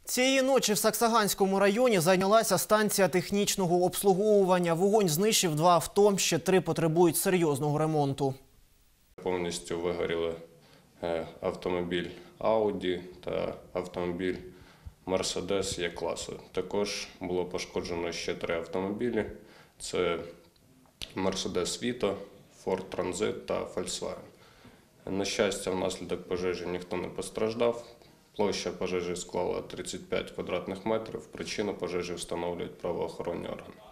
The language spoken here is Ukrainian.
Цієї ночі в Саксаганському районі зайнялася станція технічного обслуговування. Вогонь знищив 2 авто, ще 3 потребують серйозного ремонту. Повністю вигоріли автомобіль Audi та автомобіль Mercedes Е-класу. Також було пошкоджено ще 3 автомобілі. Це Mercedes Vito, Ford Transit та Volkswagen. На щастя, внаслідок пожежі ніхто не постраждав. Площа пожежі склала 35 квадратних метрів. Причину пожежі встановлюють правоохоронні органи.